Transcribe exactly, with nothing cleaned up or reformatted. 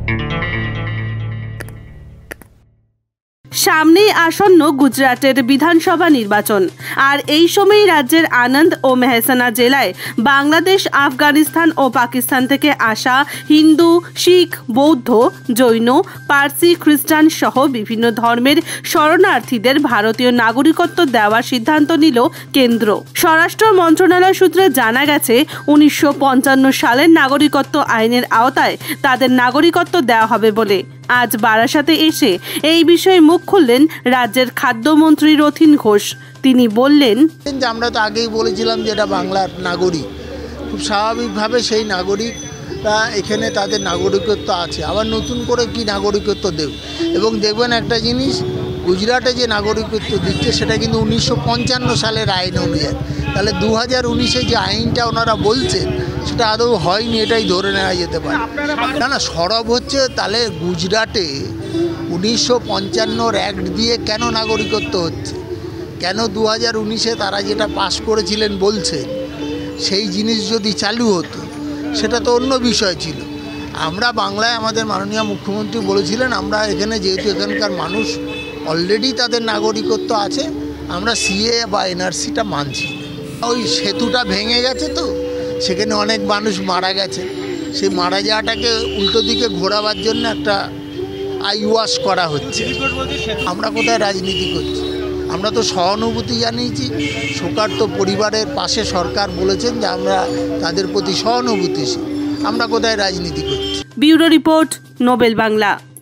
সামনেই আসন্ন গুজরাটের বিধানসভা নির্বাচন, আর এই সময় রাজ্যের আনন্দ ও মেহসানা জেলায় বাংলাদেশ, আফগানিস্তান ও পাকিস্তান থেকে আসা হিন্দু, শিখ, বৌদ্ধ, জৈন, পার্সি, খ্রিস্টান সহ বিভিন্ন ধর্মের শরণার্থীদের ভারতীয় নাগরিকত্ব দেওয়ার সিদ্ধান্ত নিল কেন্দ্র। স্বরাষ্ট্র মন্ত্রণালয় সূত্রে জানা গেছে, উনিশশো পঞ্চান্ন সালের নাগরিকত্ব আইনের আওতায় তাদের নাগরিকত্ব দেওয়া হবে বলে। আজ বারাসাতে এসে এই বিষয়ে মুখ খুললেন রাজ্যের খাদ্যমন্ত্রী রথীন ঘোষ। তিনি বললেন, আমরা তো আগেই বলেছিলাম যে এটা বাংলার নাগরিক, খুব স্বাভাবিকভাবে সেই নাগরিক এখানে তাদের নাগরিকত্ব আছে, আবার নতুন করে কি নাগরিকত্ব দেবে। এবং দেখবেন একটা জিনিস, গুজরাটে যে নাগরিকত্ব দিচ্ছে সেটা কিন্তু উনিশশো পঞ্চান্ন সালের আইন অনুযায়ী। তাহলে দু হাজার উনিশে যে আইনটা ওনারা বলছেন সেটা আদৌ হয়নি, এটাই ধরে নেওয়া যেতে পারে। না না সরব হচ্ছে, তাহলে গুজরাটে উনিশশো পঞ্চান্নর অ্যাক্ট দিয়ে কেন নাগরিকত্ব হচ্ছে, কেন দু হাজার উনিশে তারা যেটা পাশ করেছিলেন বলছেন সেই জিনিস যদি চালু হতো সেটা তো অন্য বিষয় ছিল। আমরা বাংলায় আমাদের মাননীয় মুখ্যমন্ত্রী বলেছিলেন, আমরা এখানে যেহেতু এখানকার মানুষ অলরেডি তাদের নাগরিকত্ব আছে, আমরা সিএ বা এনআরসিটা মানছি। ওই সেতুটা ভেঙে গেছে, তো সেখানে অনেক মানুষ মারা গেছে, সেই মারা যাওয়াটাকে উল্টো দিকে ঘোরাবার জন্য একটা আই ওয়াশ করা হচ্ছে। আমরা কোথায় রাজনীতি করছি? আমরা তো সহানুভূতি জানিয়েছি, শোকার্ত পরিবারের পাশে সরকার বলেছেন যে আমরা তাদের প্রতি সহানুভূতিশীল। আমরা কোথায় রাজনীতি করছি? Bureau report, Nobel Bangla.